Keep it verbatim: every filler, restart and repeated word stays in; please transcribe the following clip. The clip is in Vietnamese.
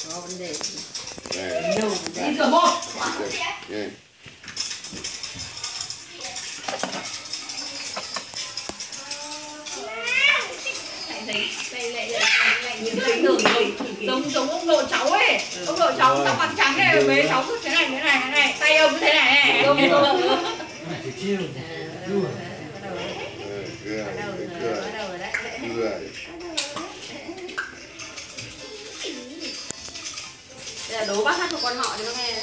có vấn đề Đây. đâu đi rửa mồm. Đây. đây đây lại lại lại nhiều cái đường giống giống ông nội cháu ấy, ông nội cháu tóc bạc trắng này, mấy cháu cứ thế này thế này thế này, tay ông cứ thế này này. Ông Cái này thì chiêu. Bây giờ đố bác hát một con họ cho nó nghe.